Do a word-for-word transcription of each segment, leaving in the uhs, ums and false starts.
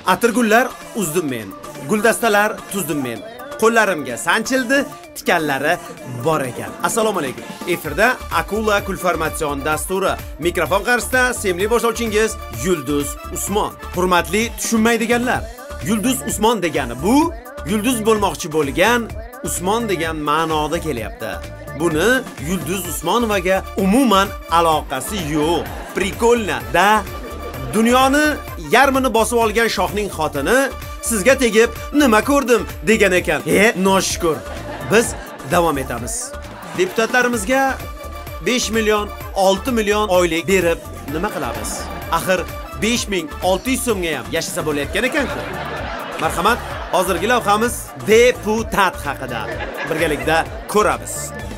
Atirgullar uzdim men. Guldastalar tuzdim men. Qo'llarimga sanchildi, tikanlari bor ekan. Assalomu alaykum. Efirda Akula Kulformatsion dasturi. Mikrofon qarshisida sevimli boshlovchingiz Yulduz Usmon. Hurmatli tushunmaydiganlar, Yulduz Usmon degani bu yulduz bo'lmoqchi bo'lgan Usmon degan ma'noda kelyapti. Buni Yulduz Usmonovaga umuman aloqasi yo'q. Prikolna da. Dunyoni yarmini bosib olgan shohning xotini sizga tegib nima ko'rdim degan ekan. E, noshukr. Biz davom etamiz. Deputatlarimizga besh million, olti million oylik berib nima qilamiz? Axir besh ming olti yuz so'mga ham yashasa bo'layotgan ekan-ku. Marhamat, hozirgi lavhamiz deputat haqida. Birgalikda ko'ramiz.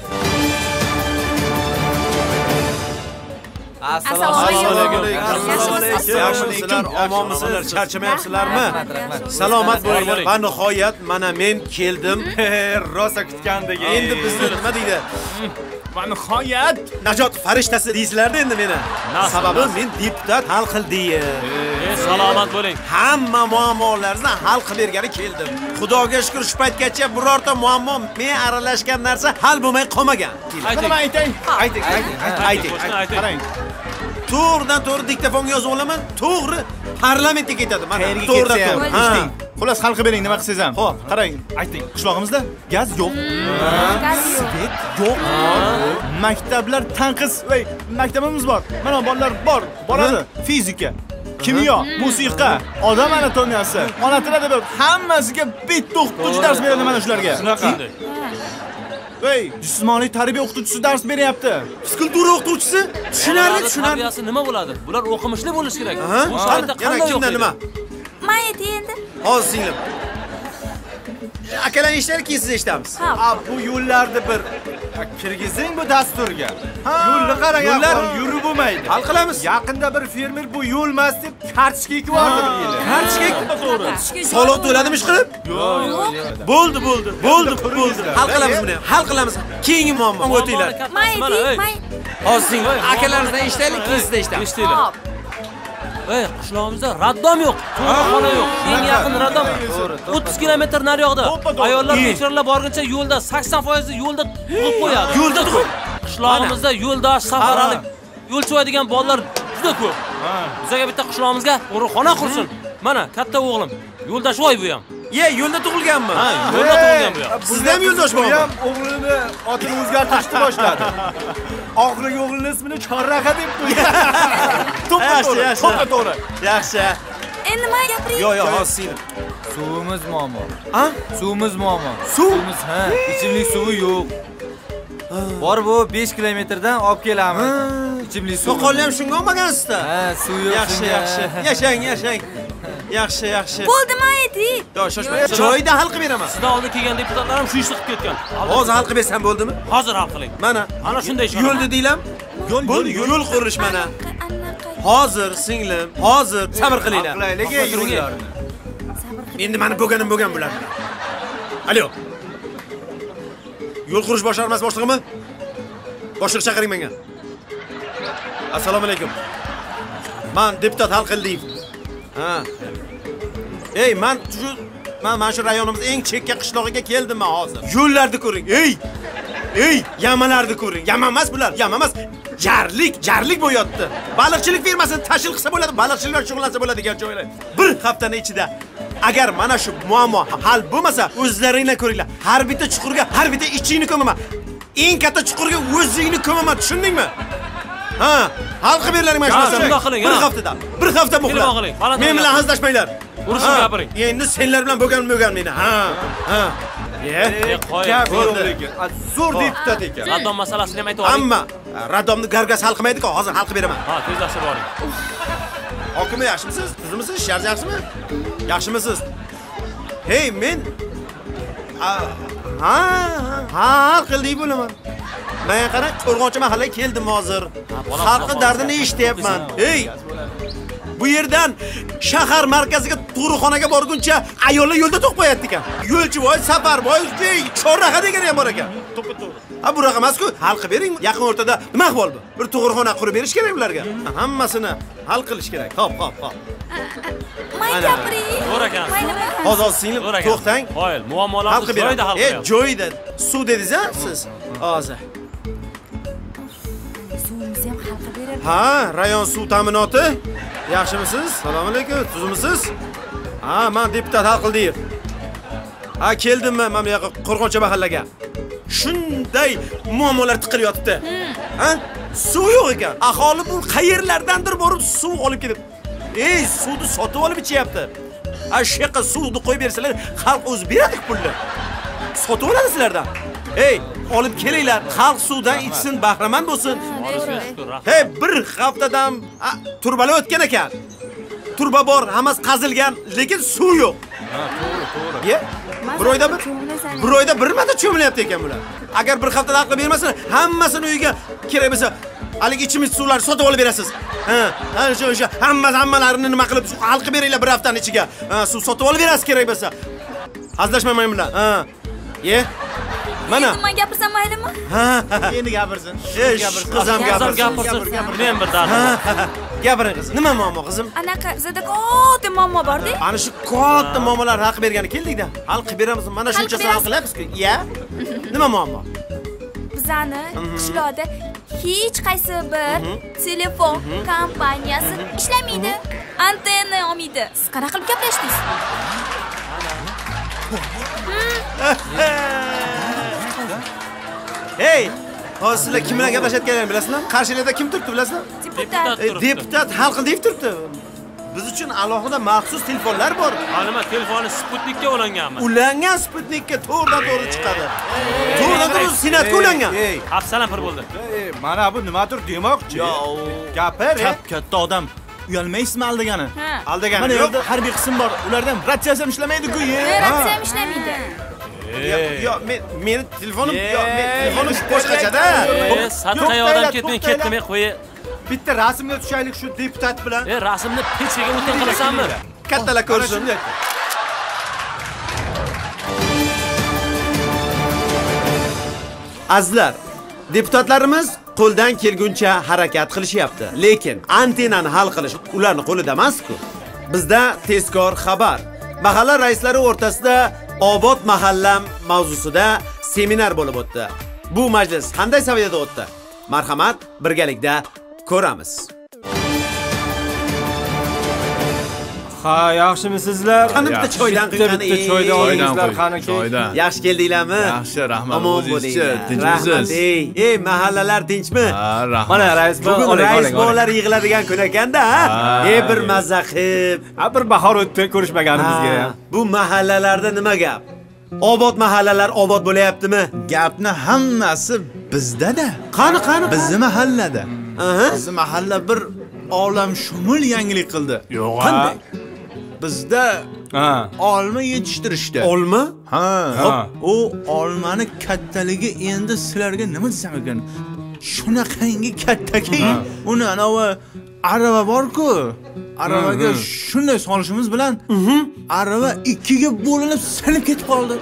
Assalomu alaykum. Yaxshimisizlar? Omonmisizlar? Charchamayapsizlarmi? Salomat bo'linglar. Va nihoyat mana men keldim. Rosa kutgandek. Endi bizni nima deydi? Va nihoyat Najot farishtasi deysizlar-da endi meni. Sababi men deputat hal qildim. Salomat bo'ling. Hamma muammolarni hal qilib bergani keldim. Xudoga shukr shu paytgacha birorta muammo men aralashgan narsa hal bo'lmay qolmagan. nima aytay? Ayting, ayting, ayting. Qarang. To'g'ridan to'g'ri diktofonga yozib olaman. To'g'ri parlamentga ketadi. Mana to'g'ridan to'g'ri. Ha. Xullas hal qilib bering nima qilsangiz ham. Xo'p, qarang, ayting. Qishlog'imizda gaz yo'q. Gaz Svet yo'q. Maktablar tanqis. Voy, maktabimiz bor. Mana bolalar bor. Boradi. Fizika, kimyo, musiqa, odam anatomiyasi, ona tili deb hammasiga bitta o'qituvchi dars beradi mana shularga. Shunaqa. Voy, jismoniy tarbiya o'qituvchisi dars beryapti. Fizkultura o'qituvchisi tushunarli, tushunarli. Tarbiyasi nima bo'ladi? Bular o'qimishli bo'lish kerak. Bu sharoitda qanday kimdan nima? Mayet endi. Hozir singlim. Akalar ishlar keyin siz eshitamiz. A bu yo'llarni bir kirgizing bu dasturga. Yo'lni qarang, yo'llar yurib bo'lmaydi. Hal qilamiz. Yaqinda bir fermer bu yo'lmas deb kartochka ekvordi bir yili. Kartochka to'g'ri. Soliq to'ladimi ish qilib? Yo'q. Bo'ldi, bo'ldi. Bo'ldi, bo'ldi. Hal qilamiz buni. Hal qilamiz. Keyingi muammoga o'tinglar. Mayet, mayet. Hozir singlim. Akalaringizdan eshitaylik, keyin sizdan eshitamiz. Eshitinglar. Ey, qishlog'imizda raddom yo'q, tug'ruqxona yo'q. Eng yaqin raddom o'ttiz kilometr nariyoqda. Ayollar kechirlar borguncha yo'lda sakson foiz yo'lda tug'ib qo'yadi. Yo'lda tug'ib. Qishlog'imizda yo'ldosh safaralik yo'l cho'yadigan bolalar juda ko'p. Bizga bitta qishlog'imizga tug'ruqxona qursin. Mana katta o'g'lim Yo'ldashvoy bu ham. Ye, yo'lda tug'ilganmi? Ha, yo'lda tug'ilgan bu ham. Sizda ham yo'ldoshmi? Bu ham o'g'lini otini o'zgartirishni boshladi. Oxirgi o'g'lining ismini Chorraqa deb qo'ydi. Yaxshi, yaxshi. To'g'ri, to'g'ri. Yaxshi. Endi nima gapiring? Yo'q, yo'q, hozir singlim. Suvimiz muammo. Ha? Suvimiz muammo. Suv? Suvimiz, ha, ichimlik suvi yo'q. Bor bu besh kilometrdan olib kelamiz. Ichimlik suv. Soqolni ham shunga olmagansizda? Ha, suv yo'q. Yaxshi, yaxshi. Yashang, yashang. Yaxshi, yaxshi. Bo'ldi mayet. Yo'q, shoshmang. Joyida hal qilib beraman. Sizdan oldin kelgan deputatlar ham shu ishni qilib ketgan. Hozir hal qilib bersam bo'ldimi? Hozir hal qiling. Mana, Ana shunday ish. yo'l dedinglar. Yo'l, yo'l, yo'l qurish mana. Hozir singlim, hozir sabr qilinglar. Qilaylik yo'llarni. Endi meni bo'lganim bo'lgan bo'ladi. Alo. Yo'l qurish boshqarmasi boshlig'imi? Boshliq chaqiring menga. Assalomu alaykum. Men deputat hal qildim. Ha. Ey, men shu men mana shu rayonimiz eng chekka qishlog'iga keldim men hozir. Yo'llarni ko'ring. Ey! Ey, yamalarni ko'ring. Yama emas bular, yama emas. Jarlik, jarlik bo'yotdi. Baliqchilik firmasini tashkil qilsa bo'ladi, baliqchilik bilan shug'ullansa bo'ladigan joylar. Bir haftaning ichida agar mana shu muammo hal bo'lmasa, o'zlaringlar ko'ringlar. Har bitta chuqurga, har bitta ichingni ko'maman. Eng katta chuqurga o'zingni ko'maman, tushundingmi? Ha, hal qilib berlaring mana shu narsani. Bir haftada, bir hafta muhlat. Men bilan hazillashmanglar. Urushib gapiring. Endi senlar bilan bo'lgan bo'lgan meni. Ha, ha. Ye, Gap yo'q lekin. Zo'r deputat ekan. Raddom masalasini ham aytib oling. Hamma radomni gargas hal qilmaydi-ku, hozir hal qilib beraman. Ha, tezlashib boring. Hokim yaxshimisiz? Tuzimisiz? Shar yaxshimi? Yaxshimisiz? Hey, men ha, ha, hal qildik bo'laman. Men qara, Qo'rg'onchi mahallaga keldim hozir. Xalqning dardini eshityapman. Hey, bu yerdan shahar markaziga tug'ruqxonaga borguncha ayollar yo'lda to'q qo'yadi ekan. Yo'lchivoy, Safarboy, Chorraqa degan ham bor ekan. To'ppa-to'g'ri. Ha, bu raqam emas-ku, hal qilib bering. Yaqin o'rtada nima ahvol bu? Bir tug'ruqxona qurib berish kerak ularga. Hammasini hal qilish kerak. Hop, hop, hop. may Ana. gapiring. To'g'ri ekan. May nima? Hozir singlim, To'g'ri ekan. to'xtang. Qoyil, Hal muammolarni qilib joyida hal beraman. E, qilyapti. joyida. Suv dedingiz-a siz? Hozir. Suvimizni ham hal qilib berar. Ha, rayon suv ta'minoti. Yaxshimisiz? Assalomu alaykum. Tuzimisiz? Ha, men deputat hal qildim. Ha, keldim men mana bu yoqqa Qo'rg'oncha mahallaga. Shunday muammolar tiqilib yotibdi. Ha? Suv yo'q ekan. Aholi bu qayerlardandir borib suv olib kelib. Ey, suvni sotib olib ichyapti. Ha, shu yoqqa suvni qo'yib bersalar, xalq o'zi beradi pulni. Sotib oladi sizlardan. Ey, olib kelinglar. Xalq suvdan ichsin, bahramand bo'lsin. Orasiga shukur, rahmat. Hey, bir haftadan a, turbalar o'tgan ekan. Turba bor, hammasi qazilgan, lekin suv yo'q. Ha, to'g'ri, to'g'ri. Ye? Bir oyda bir Cho'milasan. bir oyda bir marta cho'milyapti ekan bular. Agar bir haftada haqqa bermasa, hammasini uyiga kerak bo'lsa, haligi ichimiz suvlarni sotib olib berasiz. Ha, ha, o'sha o'sha hammasi hammalarini nima qilib hal qilib beringlar bir haftaning ichiga. Ha, suv sotib olib berasiz kerak bo'lsa. Hazillashmayman bilan. Ha. Ye? Mana. Endi men gapirsam maylimi? Ha. Endi gapirsin. Ey, qizim Qizim gapirsin. gapirsin. Meni ham bir dardim bor. Gapiring qizim. Nima muammo qizim? Anaqa bizda katta muammo bor-da. Ana shu katta muammolar hal qilib bergani keldik-da. Hal qilib beramiz. Mana shunchasi hal qilyapmiz-ku. Ya? Nima muammo? Bizani qishloqda hech qaysi bir telefon kompaniyasi ishlamaydi. Antenna olmaydi. Siz qanaqa qilib gaplashdingiz? Hey, hozir sizlar kim bilan gaplashayotganlarini bilasizmi? Qarshilarda kim turibdi bilasizmi? Deputat. E, deputat hal qil deb turibdi. Biz uchun alohida maxsus telefonlar bor. Ha, nima telefoni Sputnikka ulanganmi? Ulangan Sputnikka to'g'ridan to'g'ri chiqadi. To'g'ridan to'g'ri Senatga ulangan. Ey, Hafsalam pir bo'ldi. ey, mana bu nimadir demoqchi. Yo, Gapir, katta odam. Uyalmaysizmi aldagani? Ha. aldagani Mana yo'q. yerda harbiy qism bor. Ularda ham ratsiyasi ham ishlamaydi-ku. Ratsiya ham ishlamaydi. Yo, men meni telefonim, yo, men telefonim boshqachada. E, sadqaga odam ketmay ketmay qo'y. Bitta rasmga tushaylik shu deputat bilan. E, rasmni pechaga o'tin qilasanmi? Kattalar ko'rsin. Azizlar, deputatlarimiz qo'ldan kelguncha harakat qilishyapti. Lekin antennani hal qilish ularning qo'lida emas-ku. Bizda tezkor xabar. Mahalla raislari o'rtasida Obod mahallam mavzusida seminar bo'lib o'tdi. Bu majlis qanday saviyada o'tdi? Marhamat, birgalikda ko'ramiz. Ha, yaxshimisizlar? Qani bitta choydan bitta bitta choydan olingizlar, qani Choydan. Yaxshi keldinglarmi? Yaxshi, rahmat. Omon O'zingizchi, bo'linglar. tinchmisiz? Rahmat. Ey, ey, mahallalar tinchmi? Ha, rahmat. Mana rais bilan Bugun oling, rais oling, oling. bolalar yig'iladigan kun ekanda, ha? Ha. Ey, bir mazza qilib. Ha, bir bahor o'tdi, ko'rishmaganimizga Ha, ham. Bu mahallalarda nima gap? Obod mahallalar obod bo'layaptimi? Gapni hammasi bizda-da. Qani, qani? Bizni mahallada. Aha. Bizni mahalla bir olamshumul yangilik qildi. Yo'q. Qanday? Bizda Ha. olma yetishtirishdi. Olma? Ha. Ha. O olmani kattaligi endi sizlarga nima desam ekan? Shunaqangi kattaki, uni anavi arava bor-ku. Aravaga shunday solishimiz bilan arava ikkiga bo'linib sinib ketib qoldi.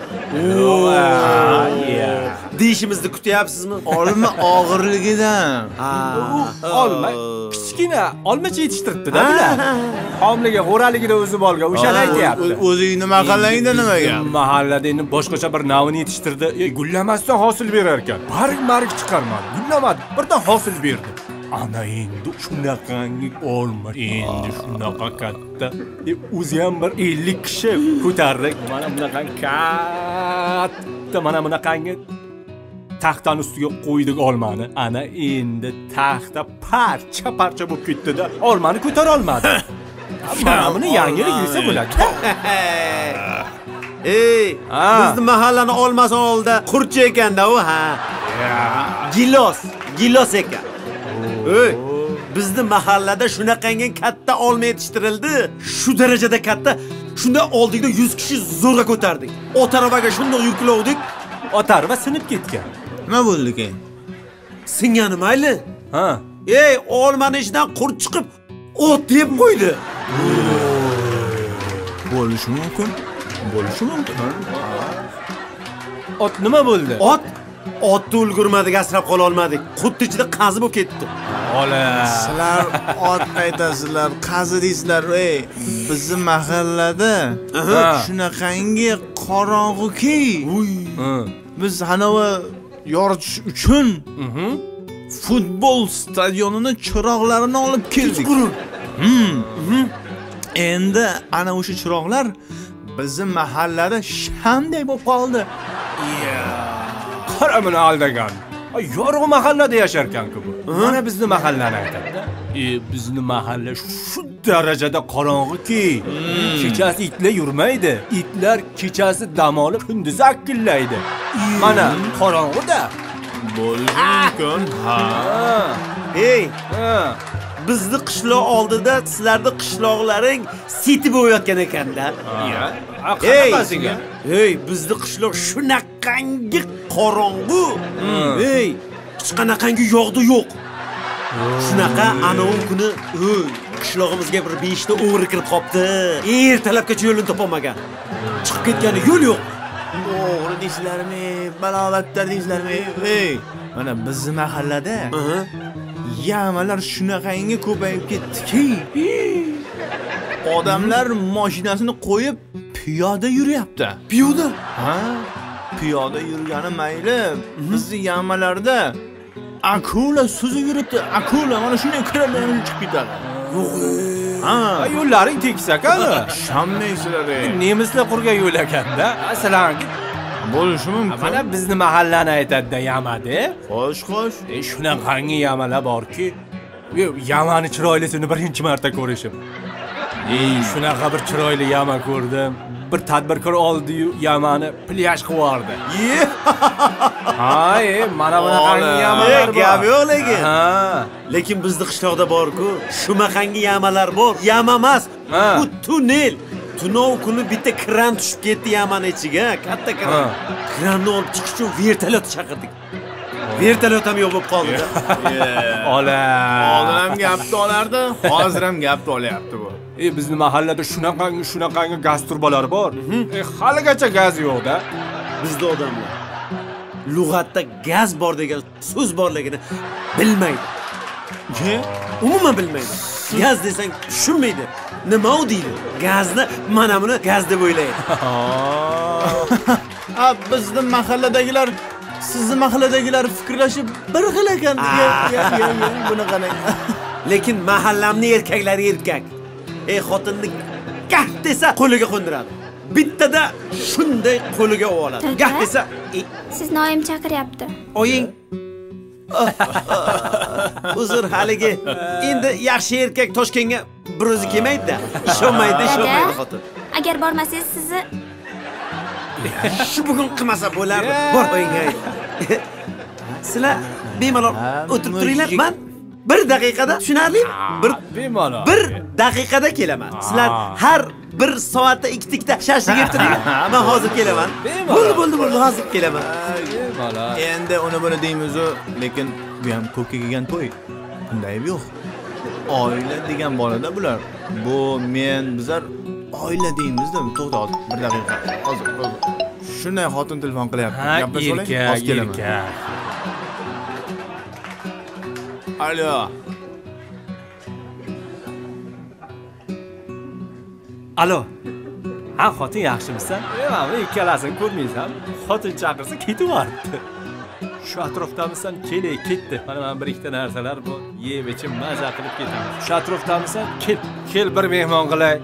Deyishimizni kutyapsizmi? Olma og'irligidan. Olma kichkina olmacha yetishtiribdi-da bular. Homiliga, g'o'raligida o'zib olgan, o'shani aytyapti. O'zing nima qilingda nimaga? Mahallada endi boshqacha bir navini yetishtirdi. E, gullamasdan hosil berar ekan. Barg-barg chiqarmadi. Gullamadi, birdan hosil berdi. Ana endi shunaqangi olma, endi shunaqa katta. E, o'zi ham bir ellik kishi ko'tardik. Mana bunaqangi katta, mana bunaqangi taxtani ustiga qo'ydik olmani. Ana endi taxta parcha-parcha bo'lib ketdi-da, olmani ko'tara olmadi. Mana buni yangilik desa bo'ladi. Ey, Ha. bizni mahallani olmasin oldida qurchi ekanda u, ha. Gilos, gilos ekan. Ey, bizni mahallada shunaqangi katta olma yetishtirildi. Shu darajada katta. Shunda oldikda yuz kishi zo'rg'a ko'tardik. Otaravaga shunday yuklovdik. Otarva sinib ketgan. Nima bo'ldi keyin? Singani mayli. Ha. Ey, olmani ichidan qurt chiqib, o't yeb qo'ydi. Bo'lishi mumkin. Bo'lishi mumkin. Ot nima bo'ldi? Ot Otni ulgurmadik, asrab qola olmadik. Xuddi ichida qazi bo'lib ketdi. Ola. Sizlar ot aytasizlar, qazi deysizlar. Ey, bizning mahallada shunaqangi qorong'uki. Biz hanavi yoritish uchun futbol stadionini chiroqlarini olib keldik. Hmm. Endi ana o'sha chiroqlar bizim mahallada shamday bo'lib qoldi. Qara buni aldagan. Yorug' mahallada yasharkan-ku bu. Mana bizning mahallani aytadi. E, bizning mahalla shu darajada qorong'uki, kechasi itlar yurmaydi. Itlar kechasi dam olib, kunduzi akillaydi. Mana qorong'uda. Bo'lishi mumkin. Ha. Ey, Ha. bizni qishloq oldida sizlarni qishloqlaring siti bo'layotgan ekanda. Ey, qanaqasiga? Ey, bizni qishloq shunaqangi qorong'u. Ey, hech qanaqangi yog'di yo'q. Shunaqa ana u kuni, ey, qishlog'imizga bir besh ta o'g'ri kirib qopti. Ertalabgacha yo'lini topolmagan. Chiqib ketgani yo'l yo'q. O'g'ri deysizlarmi? Balovatlar deysizlarmi? Ey, mana bizning mahallada yamalar shunaqangi ko'payib ketdiki, odamlar mashinasini qo'yib piyoda yuryapti. Piyoda? Ha? Piyoda yurgani mayli, bizning yamalarda akula suzib yuribdi. Akula mana shunday kirib chiqib ketadi. Yo'q. Ha, yo'llaring teksa-kani. shammaysizlar. Nemislar qurgan yo'l ekanda. Masalan, bo'lishi mumkin. mana bizning mahallani aytadi yamadi. Xo'sh, xo'sh. E shunaqangi yamalar borki, yamani chiroylisini birinchi marta ko'rishim. Ey, shunaqa bir chiroyli yama ko'rdim. Bir tadbirkor oldi-yu yamani plyaj qilib yubordi. Ha, e, mana bunaqangi yamalar bor. Gap yo'q lekin. Ha. Lekin bizning qishloqda bor-ku, shunaqangi yamalar bor. Yama emas, bu tunnel. Tunov kuni bitta kran tushib ketdi yamani ichiga, katta kran. Kranni olib chiqish uchun vertolyot chaqirdik. Vertolyot ham yo'q bo'lib qoldi-da. Ola. Oldin ham gapni olardi, hozir ham gapni olyapti bu. E bizning mahallada shunaqangi shunaqangi gaz turbalari bor. E haligacha gaz yo'q-da. Bizda odamlar lug'atda gaz bor degan so'z borligini bilmaydi. Umuman bilmaydi. Gaz desang tushunmaydi. Nima u deydi? Gazni mana buni gaz deb o'ylaydi. Ha, bizning mahalladagilar sizning mahalladagilar fikrlashib bir xil ekan. Buni qarang. Lekin mahallamning erkaklari erkak. Ey, xotinni gah desa qo'liga qo'ndiradi. Bittada shunday qo'liga oladi. Gah desa, Sizni oyim chaqiryapti. oying uzr haligi. Endi yaxshi erkak Toshkentga bir o'zi kelmaydi-da. Ishonmaydi, ishonmaydi xotin. Agar bormasangiz sizni Shu bugun qilmasa bo'lardi. Bor oyingga ayt. Sizlar bemalol o'tirib turinglar. Men bir daqiqada tushunarli? Bir bemalol. bir daqiqada kelaman. Sizlar har bir soatda ikkita shashlik yeb turinglar. Men hozir kelaman. Bo'ldi, bo'ldi, bo'ldi, hozir kelaman. Bemalol. Endi uni buni deymiz-u, lekin bu ham ko'kka kelgan to'y. Bunday yo'q. Oila degan bolada bular. Bu men bizlar oila deymiz-da. To'xta, bir daqiqa. Hozir, hozir. Shunday xotin telefon qilyapti. Gaplashib oling. Hozir kelaman. Alo. Alo. Ha, xotin yaxshimisan? E, mana ikkalasini ko'rmaysan. Xotin chaqirsa ketib yubordi. Shu atrofdamisan? Kelay, ketdi. Mana men bir ikkita narsalar bor. Yeb ichib maza qilib ketamiz. Shu atrofdamisan? Kel, kel bir mehmon qilay.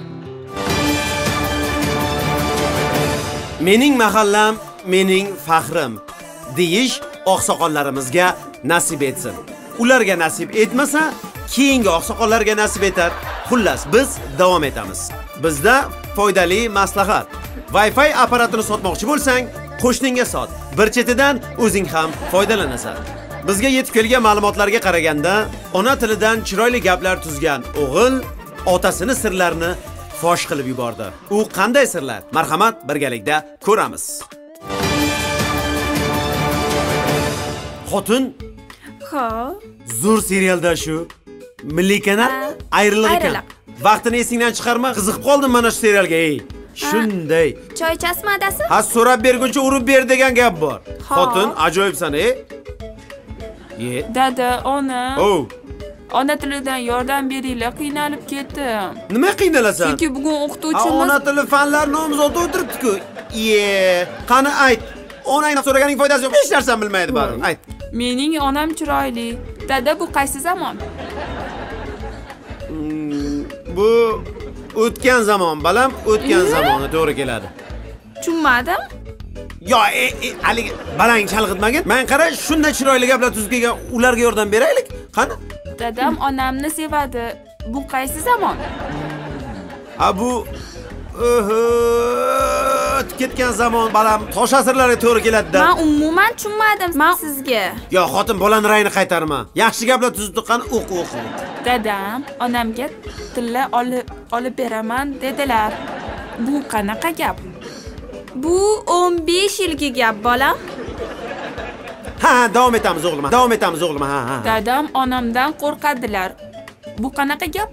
Mening mahallam, mening faxrim deyish oqsoqollarimizga nasib etsin. Ularga nasib etmasa, keyingi oqsoqollarga nasib etar. Xullas, biz davom etamiz. Bizda foydali maslahat. Wi-Fi apparatini sotmoqchi bo'lsang, qo'shningga sot. Bir chetidan o'zing ham foydalanasan. Bizga yetib kelgan ma'lumotlarga qaraganda, ona tilidan chiroyli gaplar tuzgan o'g'il otasini sirlarini fosh qilib yubordi. U qanday sirlar? Marhamat, birgalikda ko'ramiz. Xotin Ha. Zo'r serialda shu Milliy kanal ayriliq ekan. Vaqtini esingdan chiqarma, qiziqib qoldim mana shu serialga. Ey, Shunday. Choy ichasizmi adasi? Ha, so'rab berguncha urib ber degan gap bor. Ha. Xotin ajoyibsan, ey. Ye. Dada, ona. Oh. Ona tilidan yordam beringlar, qiynalib ketdim. Nima qiynalasan? Chunki bugun Ha, o'qituvchimiz ona tili fanlar nomzodi o'tiribdi-ku. Ye. Qani ayt. Onangdan so'raganing foydasi yo'q. Hech narsani bilmaydi baribir. Ayt. mening onam chiroyli. Dada, bu qaysi zamon? Bu o'tgan zamon, balam, o'tgan zamoni to'g'ri keladi. Tushunmadim. Yo, e, e, haligi balang chalg'itmagin. Men qara, shunday chiroyli gaplar tuzib kelgan ularga yordam beraylik. Qani? Dadam onamni sevadi. Bu qaysi zamon? Ha, bu oho, ketgan zamon balam tosh asrlarga to'g'ri keladi-da. Men umuman tushunmadim men sizga. Yo, xotin bolani rayini qaytarma. Yaxshi gaplar tuzib tuqqan o'q o'q. Dadam onamga tilla olib olib beraman dedilar. Bu qanaqa gap? Bu o'n besh yilgi gap, bolam. Ha, davom etamiz o'g'lim. Davom etamiz o'g'lim. Ha, ha. Dadam onamdan qo'rqadilar. Bu qanaqa gap?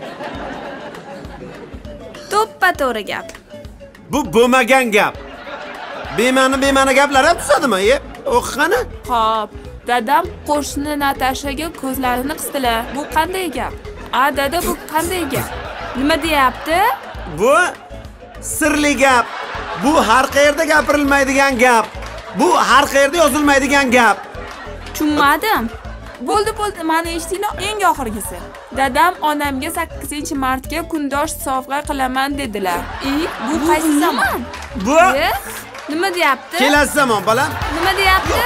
To'ppa-to'g'ri gap. Bu bo'lmagan gap. Bema'ni bema'ni gaplar ham tusadimi? E, o'qigani? Xo'p, dadam qo'shni Natashaga ko'zlarini qisdilar. Bu qanday gap? A, dada, bu qanday gap? Nima deyapti? Bu sirli gap. Bu har qayerda gapirilmaydigan gap. Bu har qayerda yozilmaydigan gap. Tushunmadim. Bo'ldi, bo'ldi, mani eshitinglar, eng oxirgisi. Dadam onamga sakkizinchi martga kundosh sovg'a qilaman dedilar. E, bu qaysi zamon? Bu E? Nima deyapti? kelasi zamon, balam. Nima deyapti?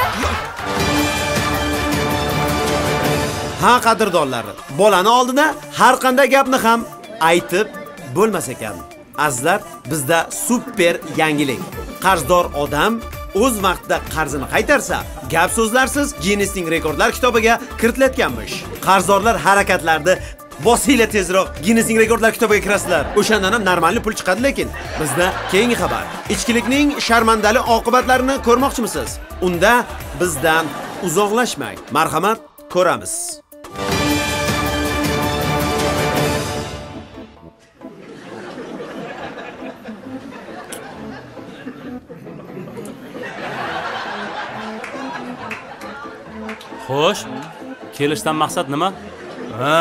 Ha, qadrdonlar, bolani oldida har qanday gapni ham aytib bo'lmas ekan. Azizlar, bizda super yangilik. Qarzdor odam o'z vaqtida qarzini qaytarsa, gap so'zlarsiz Guinnessning rekordlar kitobiga kiritilayotganmish. Qarzdorlar harakatlarida bosinglar tezroq Guinnessning rekordlar kitobiga kirasizlar. O'shandan ham normalni pul chiqadi, lekin bizda keyingi xabar. Ichkilikning sharmandali oqibatlarini ko'rmoqchimisiz? Unda bizdan uzoqlashmang. Marhamat, ko'ramiz. Xo'sh, kelishdan maqsad nima? Ha.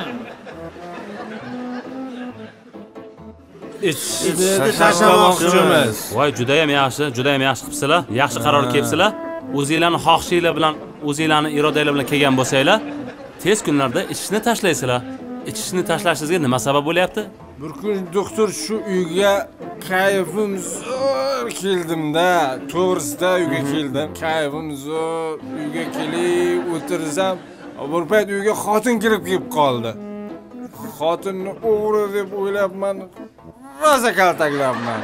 Ichishni tashlamoqchimiz. Voy, juda ham yaxshi, juda ham yaxshi qilibsizlar. Yaxshi qaror kelibsizlar. O'zingizlarning xohishinglar bilan, o'zingizlarning irodanglar bilan kelgan bo'lsanglar, tez kunlarda ichishni tashlaysizlar. Ichishni tashlashingizga nima sabab bo'lyapti? Bir kun doktor shu uyga kayfim zo'r keldim-da. To'g'risida uyga keldim. Kayfim zo'r. Uyga kelib o'tirsam, bir payt uyga xotin kirib kelib qoldi. Xotinni o'g'ri deb o'ylabman. Rosa kaltaklabman.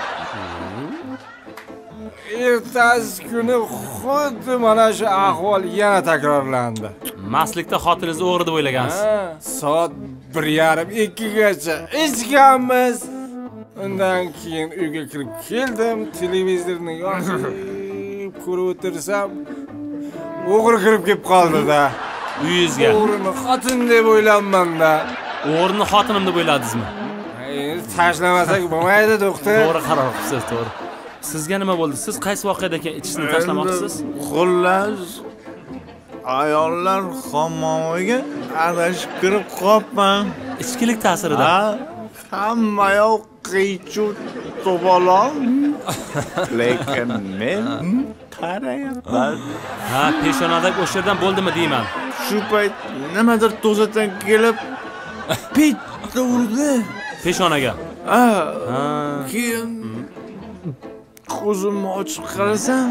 Ertasi kuni xuddi mana shu ahvol yana takrorlandi. Maslikda xotiningizni o'g'ri deb o'ylagansiz. Soat bir yarim ikkigacha ichganmiz. Undan keyin uyga kirib keldim, televizorni yoqib ko'rib o'tirsam, o'g'ri kirib kelib qoldi-da. Uyingizga. O'g'rini xotin deb o'ylabman-da. O'g'rini xotinim deb o'yladingizmi? Endi tashlamasak bo'lmaydi, doktor. To'g'ri qaror qilibsiz, to'g'ri. Sizga nima bo'ldi? Siz qaysi voqeada keyin ichishni tashlamoqchisiz? Xullas, ayollar hammomiga adashib kirib qolibman. Ichkilik ta'sirida. Ha, hamma yoq qiy-chuv to'balon. Lekin men qarayapman. Ha, peshonadagi o'sha yerdan bo'ldimi deyman. Shu payt nimadir to'satdan kelib bitta urdi. Peshonaga. Ha, Ha. keyin ko'zimni ochib qarasam,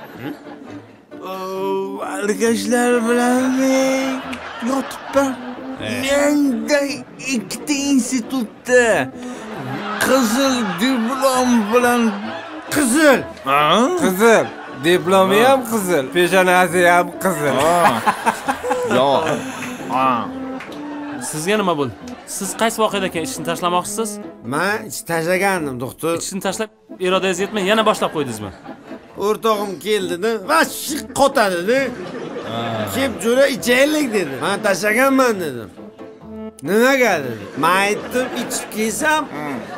alkashlar bilan yotibman. Menga ikkita institutda qizil diplom bilan qizil. Qizil. Diplomi ham qizil, peshonasi ham qizil. Yo'q. Sizga nima bo'ldi? Siz qaysi voqeada keyin ichishni tashlamoqchisiz? Men ich tashlagandim, doktor. Ichishni tashlab irodangiz yetmay yana boshlab qo'ydingizmi? O'rtog'im keldi-da, va shiq qotadi-da. Kelib jo'ra ichaylik dedi. Men tashlaganman dedim. Nimaga dedi? Men aytdim, ichib kelsam,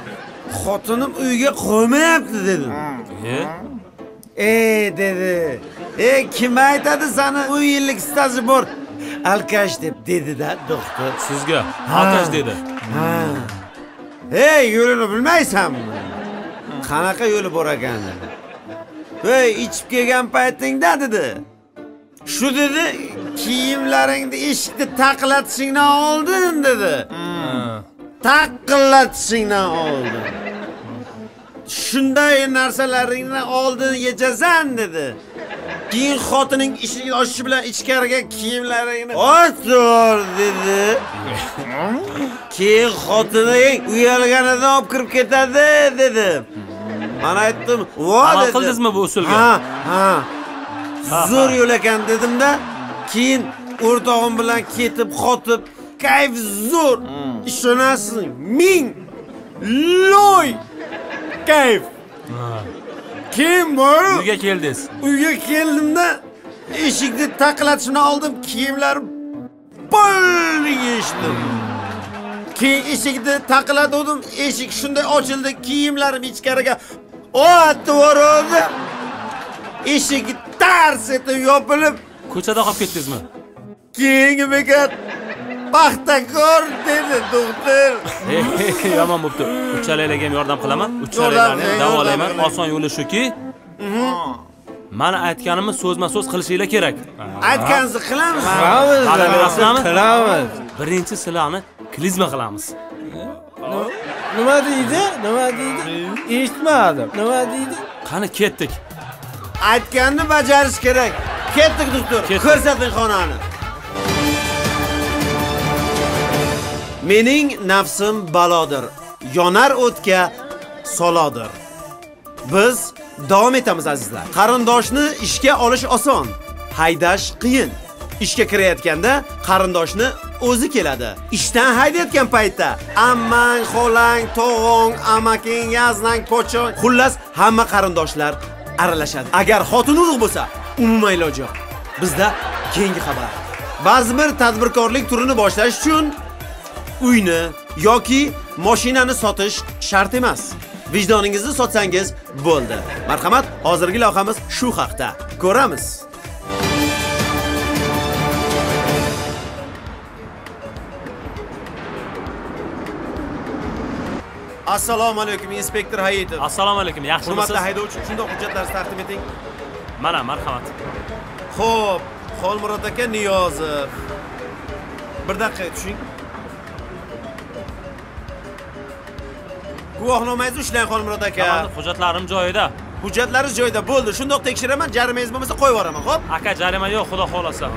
xotinim uyga qo'ymayapti dedim. E? Ey dedi. Ey kim aytadi sana o'n yillik staji bor? Alkash deb dedi-da doktor. Sizga alkash dedi. Ha. Ey, yo'lini bilmaysanmi? Qanaqa yo'li bor ekan dedi. Ey, ichib kelgan paytingda dedi. Shu dedi, kiyimlaringni eshikda taqlatishingdan oldin dedi. Taqlatishingdan oldin. Shunday narsalaringni oldin yechasan dedi. Keyin xotining eshigini ochishi bilan ichkariga kiyimlaringni ochdir dedi. Keyin xotining uyalganidan olib kirib ketadi dedi. Men aytdim, "Vo" dedi. Amal qildingizmi bu usulga? Ha, ha. Zo'r yo'l ekan dedim-da. Keyin o'rtog'im bilan ketib, xotib, kayf zo'r. Ishonasizmi? Ming loy kayf. Keyin bor. Uyga keldingiz. Uyga keldim-da, eshikni taqlatishni oldim, kiyimlarim bo'ldi yechdim. Keyin eshikni taqlatdim, eshik shunday ochildi, kiyimlarim ichkariga o'tdi bordi. Eshik tars etib yopilib, ko'chada qolib ketdingizmi? Keyingi bekat paxtakor dedi doktor. Yomon bo'pti. Uchalaylarga ham yordam qilaman. Uchalaylarni davolayman. Oson yo'li shuki, mana aytganimni so'zma-so'z qilishinglar kerak. Aytganingizni qilamiz. Qilamiz. Qilamiz. Birinchi sizlarni klizma qilamiz. Nima deydi? Nima deydi? Eshitmadim. Nima deydi? Qani ketdik. Aytganni bajarish kerak. Ketdik doktor. Ko'rsating xonani. Mening nafsim balodir. Yonar o'tga solodir. Biz davom etamiz azizlar. Qarindoshni ishga olish oson, haydash qiyin. Ishga kirayotganda qarindoshni o'zi keladi. Ishdan haydayotgan paytda ammang, xolang, tog'ong, amaking, yaznang, pochong, xullas hamma qarindoshlar aralashadi. Agar xotin urug' bo'lsa, umuman iloji yo'q. Bizda keyingi xabar. Ba'zi bir tadbirkorlik turini boshlash uchun uyni yoki mashinani sotish shart emas. Vijdoningizni sotsangiz bo'ldi. Marhamat, hozirgi lavhamiz shu haqda. Ko'ramiz. Assalomu alaykum, inspektor Hayitov. Assalomu alaykum, yaxshimisiz? Hurmatli haydovchi, shunday hujjatlarni taqdim eting. Mana, marhamat. Xo'p, Xolmurod aka Niyozov. Bir daqiqa tushing. Guvohnomangizni ushlang Xolmurod aka. Hujjatlarim joyida. Hujjatlaringiz joyida bo'ldi. Shundoq tekshiraman, jarimangiz bo'lmasa qo'yib yuboraman, xo'p? Aka, jarima yo'q, xudo xolasa.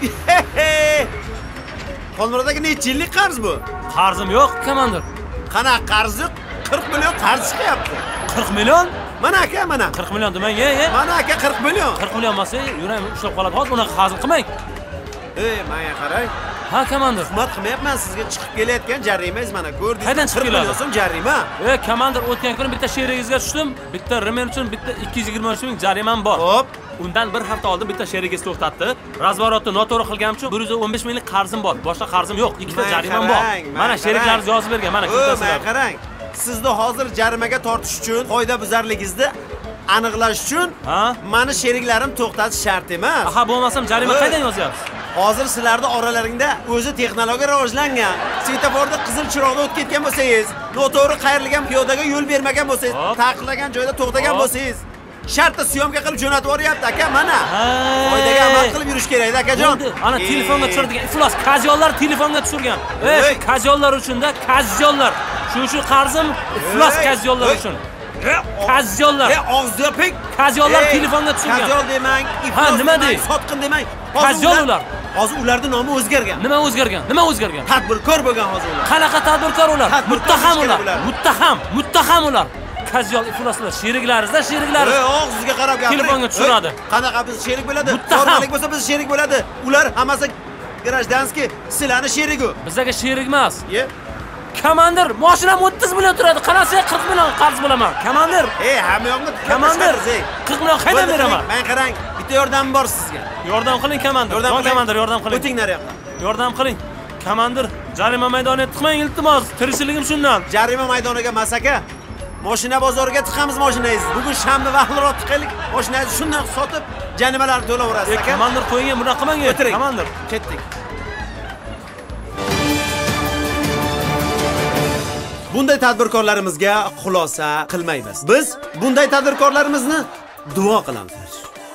Xolmurod aka necha yillik qarz bu? Qarzim yo'q, komandir. Qanaqa qarz yo'q? qirq million qarz chiqyapti. qirq million? Mana aka, mana. qirq million demang, ye. Mana aka qirq million. qirq million emas, yuragim ushlab qoladi. Hozir unaqa hazil qilmang. Ey, menga qarang. Ha, komandir. Tuhmat qilmayapman, sizga chiqib kelayotgan jarimangiz mana ko'rdingiz. Qaydan chiqib keladi? so'm jarima. Ey, komandir, o'tgan kuni bitta sherigingizga tushdim. Bitta remen uchun bitta ikki yuz yigirma uch ming jarimam bor. Hop. Undan bir hafta oldin bitta sherigingiz to'xtatdi. Razvorotni noto'g'ri qilganim uchun bir yuz o'n besh minglik qarzim bor. Boshqa qarzim yo'q. Ikkita jarimam bor. Mana sheriklaringiz yozib bergan. Mana ko'rasizlar. Mana qarang. Sizni hozir jarimaga tortish uchun, qoida buzarligingizni aniqlash uchun meni sheriklarim to'xtatish shart emas. Aha, bo'lmasam jarima qaydan yozyapsiz? Hozir sizlarning oralaringda o'zi texnologiya rivojlangan. Svetoforda qizil chiroqda o'tib ketgan bo'lsangiz, noto'g'ri qayrilgan piyodaga yo'l bermagan bo'lsangiz, taqiqlagan joyda to'xtagan bo'lsangiz, shartda syomka qilib jo'natib yuboryapti aka, mana. Qoidaga amal qilib yurish kerak, akajon. Ana telefonga tushiradigan iflos kazyollar telefonga tushirgan. Ey, kazyollar uchun-da, kazyollar. Shuning uchun qarzim iflos kazyollar uchun. Kazyollar. Ey, og'zingga pik. Kazyollar telefonga tushirgan. Kazyol demang, iflos nima demang, sotqin demang. Kazyol ular. Hozir ularning nomi o'zgargan. Nima o'zgargan? Nima o'zgargan? Tadbirkor bo'lgan hozir ular. Qanaqa tadbirkor ular? Muttaham ular. Muttaham, muttaham ular. Kazyol ifloslar, sheriklaringizda sheriklari. Ey, og'zingizga qarab gapiring. Telefonga tushiradi. Qanaqa biz sherik bo'ladi? Normalik bo'lsa biz sherik bo'ladi. Ular hammasi grajdanskiy, sizlarning sherigu. Bizga sherik emas. Ye. Komandir, mashinam o'ttiz million turadi. Qarasa qirq million qarz bo'laman. Komandir. Ey, hamma yoqni komandir. qirq million qaydan beraman? Men qarang, bitta yordam bor sizga. Yordam qiling, komandir. Yordam qiling, komandir, yordam qiling. O'ting nariyoqqa. Yordam qiling. Komandir, jarima maydoniga tiqmang, iltimos. Tirikchiligim shundan. Jarima maydoniga emas aka. Mashina bozoriga chiqamiz mashinangizni. Bugun shanba vaqtliroq chiqaylik. Mashinangizni shunday sotib, jarimalarni to'laverasiz aka. Komandir qo'ying, bunaqa qilmang. O'tiring. Komandir. Ketdik. Bunday tadbirkorlarimizga xulosa qilmaymiz. Biz bunday tadbirkorlarimizni duo qilamiz.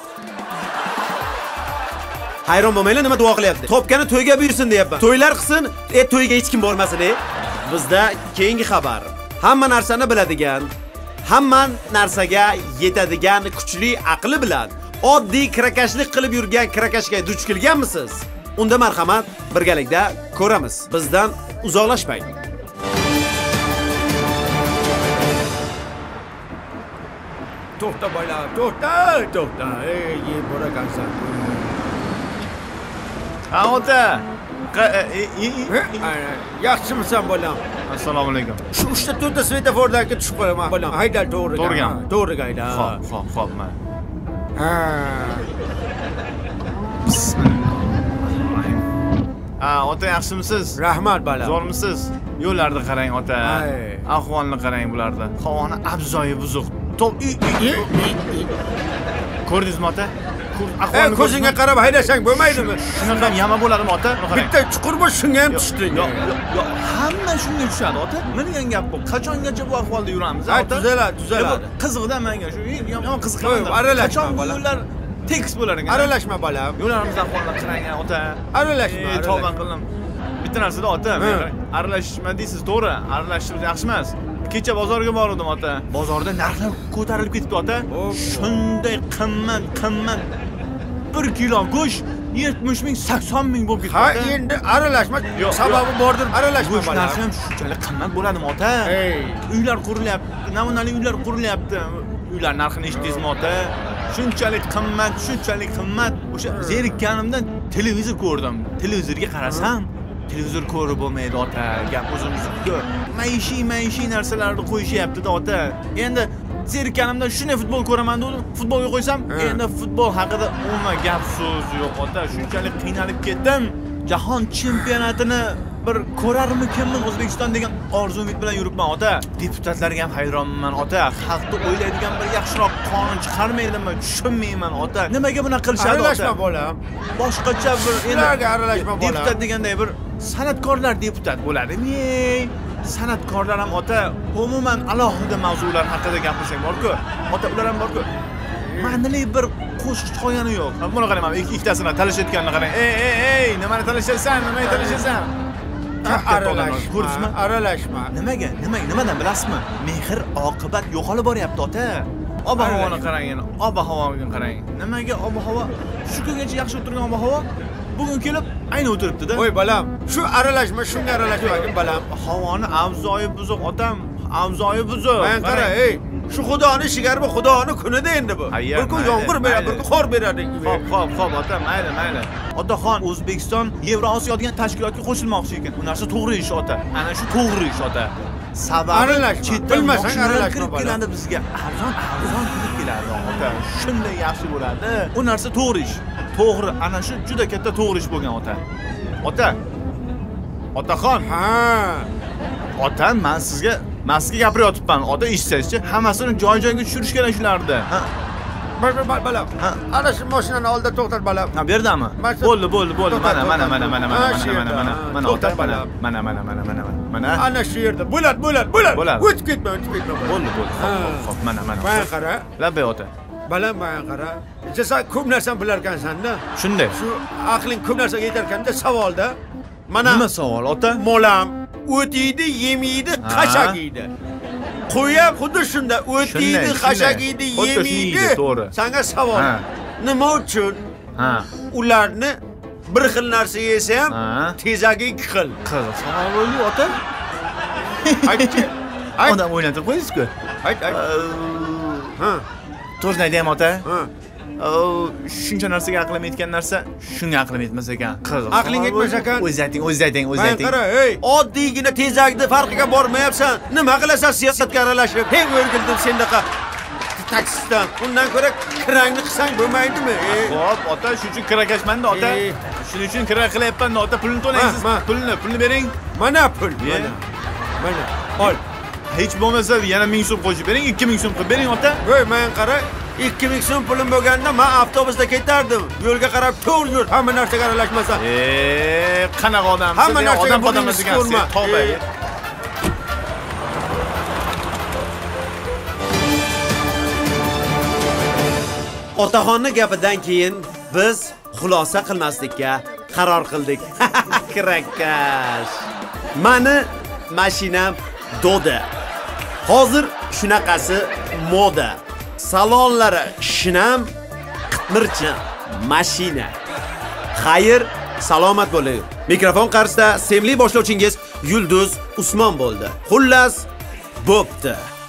Hayron bo'lmanglar, nima duo qilyapti? Topgani to'yga buyursin deyapman. To'ylar qilsin, e to'yga hech kim bormasin, e. Bizda keyingi xabar. Hamma narsani biladigan, hamma narsaga yetadigan kuchli aqli bilan oddiy kirakashlik qilib yurgan kirakashga duch kelganmisiz? Unda marhamat, birgalikda ko'ramiz. Bizdan uzoqlashmang. To'xta bola, to'xta, to'xta. Ey, yeb bo'rakansan. Ha, ota. Yaxshimisan bolam? Assalomu alaykum. Shu uchta to'rtta svetoforlarga tushib qolaman bolam. Haydar to'g'riga. To'g'riga. To'g'riga hayda. Xo'p, xo'p, xo'p, mana. Ha. Ha, ota yaxshimisiz? Rahmat bolam. Zo'rmisiz? Yo'llarni qarang, ota. Ay. Ahvolni qarang bularda. Havoni abzoyi buzuq. Top Ko'rdingizmi ota? Ahvolni ko'zingga qarab haydasang bo'lmaydimi? Shunaqa ham yama bo'ladimi ota? Bitta chuqur bor, shunga ham tushding. Yo'q, yo'q, hamma shunga tushadi ota. Nima degan gap bu? Qachongacha bu ahvolda yuramiz, ota? Tuzaladi, tuzaladi. Qiziqda menga shu yomon qiziq. Aralashma, Qachon bu yo'llar tekis bo'lar ekan? Aralashma bolam. Yo'llarimiz ahvolini qarang, ota. Aralashma. Tavba qildim. Bitta narsada ota, aralashma deysiz, to'g'ri. Aralashishimiz yaxshi emas. Kecha bozorga bordim ota. Bozorda narxlar ko'tarilib ketdi ota. Shunday qimmat, qimmat. bir kilo go'sht yetmish ming, sakson ming bo'lib ketdi. Ha, endi aralashma. Sababi bordir, aralashma go'sht bolam. narxi ham shunchalik qimmat bo'ladimi ota? Uylar qurilyapti, namunali uylar qurilyapti. Uylar narxini eshitdingizmi ota? Shunchalik qimmat, shunchalik qimmat. O'sha zerikkanimdan televizor ko'rdim. Televizorga qarasam, televizor ko'rib bo'lmaydi ota. Gap o'zimizga. Maishiy, maishiy narsalarni qo'yishyapti-da ota. Endi zerikkanimda shunday futbol ko'raman dedim. Futbolga qo'ysam, endi futbol haqida umuman gap so'z yo'q ota. Shunchalik qiynalib ketdim. Jahon chempionatini bir ko'rarmikinman O'zbekiston degan orzu umid bilan yuribman ota. Deputatlarga ham hayronman ota. Xalqni o'ylaydigan bir yaxshiroq qonun chiqarmaydimi? Tushunmayman ota. Nimaga buni qilishadi ota? Aralashma bolam. Boshqacha bir Ularga aralashma bolam. Deputat deganday bir san'atkorlar deputat bo'ladimi? San'atkorlar ham ota, umuman alohida mavzular haqida gapirsak bor-ku. Ota, ular ham bor-ku. Ma'nili bir qo'shiq qo'ygani yo'q. Buni qarang, mana ikkitasini talashayotganini qarang. Ey, ey, ey, nimani talashasan? Nimaga talashasan? Aralashma, aralashma. Nimaga? Nimaga? Nimadan bilasizmi? Mehr oqibat yo'qolib boryapti ota. Ob-havoni qarang yana. Ob-havoga qarang. Nimaga ob-havo? Shu kungacha yaxshi o'tirgan ob-havo bugun kelib ayni o'tiribdi-da. Voy bolam, shu aralashma, shunga aralashmagin bolam. Havoni avzoyi buzuq otam, avzoyi buzuq. Men qara, ey, shu Xudoni shigar bu Xudoni kunida endi bu. Bir kun yomg'ir beradi, bir kun qor beradi. Xo'p, xo'p, xo'p, ota, mayli, mayli. Otaxon, O'zbekiston Yevrosiyo degan tashkilotga qo'shilmoqchi ekan. Bu narsa to'g'ri ish ota. Ana shu to'g'ri ish ota. Sababi bilmasang aralashma kirib keladi bizga. Arzon, arzon kirib keladi ota. Shunday yaxshi bo'ladi. Bu narsa to'g'ri ish. To'g'ri, ana shu juda katta to'g'ri ish bo'lgan ota. Ota. Otaxon. Ha. Ota, men sizga, men sizga gapirayotibman. Ota eshitsangizchi, hammasini joy-joyiga tushirish kerak shularni. Ha. Balam. Ana shu mashinani oldida to'xtat balam. Ha, berdami? Bo'ldi, bo'ldi, bo'ldi. Mana, mana, mana, mana, mana, mana, mana, mana, ota, mana, mana, mana, mana, mana, mana. Ana shu yerda. Bo'ladi, bo'ladi, bo'ladi. O'tib ketma, o'tib ketma. Bo'ldi, bo'ldi. Xo'p, mana, mana. Mana qara. Labbay ota. Balam, mana qara. Sen ko'p narsani bilar ekansan-da. Shunday. Shu aqling ko'p narsaga yetar ekanda savolda. Mana nima savol ota? Molam o'tiydi, yemaydi, qashaq yeydi. Qo'yab xuddi shunda o'tiydi, qashaq yeydi, yemaydi. Senga savol. Nima uchun? Ha. Ularni bir xil narsa yesa ham tezagi ikki xil. Qiziq savol ota. Aytchi. Odam o'ylantirib qo'yasiz-ku. Ayt, ayt. Ha. To'g'ri aytaymi ota? Ha. Shuncha narsaga aqlim yetgan narsa shunga aqlim yetmas ekan. Qiziq. Aqling yetmas ekan. O'zi ayting, o'zi ayting, o'zi ayting. Qara, ey, oddiygina tezakni farqiga bormayapsan. Nima qilasan siyosatga aralashib? Hey, o'rgildim sendaqa taksistdan. Undan ko'ra kirangni qilsang bo'lmaydimi? Xo'p, ota, shuning uchun kirakashmanda ota. Shuning uchun kira qilyapman-da ota, pulni to'laysiz. Pulni, pulni bering. Mana pul. Mana. Mana. Ol. hech bo'lmasa yana ming so'm qo'shib bering, ikki ming so'm qilib bering ota. Voy, men qara, ikki ming so'm pulim bo'lganda men avtobusda ketardim. Yo'lga qarab to'g'ri yur, hamma narsaga aralashmasa. Eee, qanaqa odam? Hamma narsaga odam odam degansiz. Tavba. Otaxonning gapidan keyin biz xulosa qilmaslikka qaror qildik. Kirakkash. Mani mashinam Doda. Hozir shunaqasi moda. Salonlari shinam, qitmirchi mashina. Xayr, salomat bo'ling. Mikrofon qarshisida sevimli boshlovchingiz Yulduz Usmon bo'ldi. Xullas, bo'pti.